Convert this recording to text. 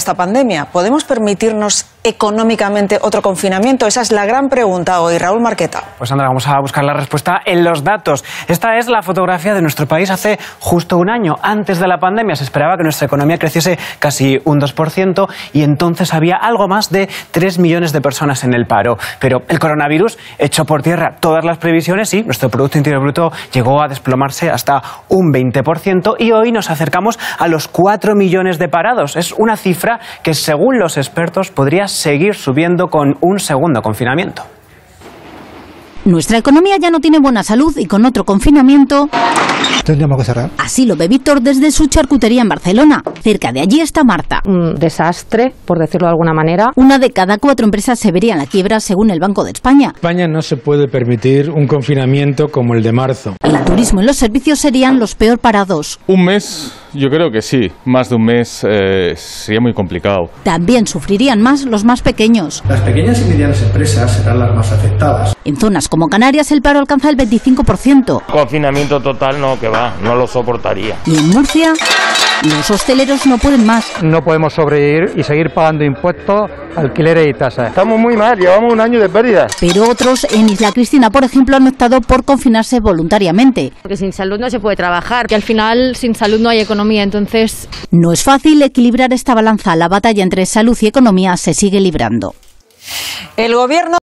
esta pandemia? ¿Podemos permitirnos económicamente otro confinamiento? Esa es la gran pregunta hoy. Raúl Marqueta. Pues Sandra, vamos a buscar la respuesta en los datos. Esta es la fotografía de nuestro país hace justo un año. Antes de la pandemia se esperaba que nuestra economía creciese casi un 2% y entonces había algo más de 3 millones de personas en el paro. Pero el coronavirus echó por tierra todas las previsiones y nuestro Producto Interior Bruto llegó a desplomarse hasta un 20% y hoy nos acercamos a los 4 millones de parados. Es una cifra que, según los expertos, podría seguir subiendo con un segundo confinamiento. Nuestra economía ya no tiene buena salud y con otro confinamiento tendríamos que cerrar. Así lo ve Víctor desde su charcutería en Barcelona. Cerca de allí está Marta. Un desastre, por decirlo de alguna manera. Una de cada 4 empresas se vería en la quiebra, según el Banco de España. España no se puede permitir un confinamiento como el de marzo. El turismo y los servicios serían los peor parados. Un mes, yo creo que sí. Más de un mes sería muy complicado. También sufrirían más los más pequeños. Las pequeñas y medianas empresas serán las más afectadas. En zonas como Canarias el paro alcanza el 25%. Confinamiento total no, que va, no lo soportaría. Y en Murcia los hosteleros no pueden más. No podemos sobrevivir y seguir pagando impuestos, alquileres y tasas. Estamos muy mal, llevamos un año de pérdidas. Pero otros, en Isla Cristina, por ejemplo, han optado por confinarse voluntariamente. Porque sin salud no se puede trabajar, que al final sin salud no hay economía, entonces... No es fácil equilibrar esta balanza. La batalla entre salud y economía se sigue librando. El gobierno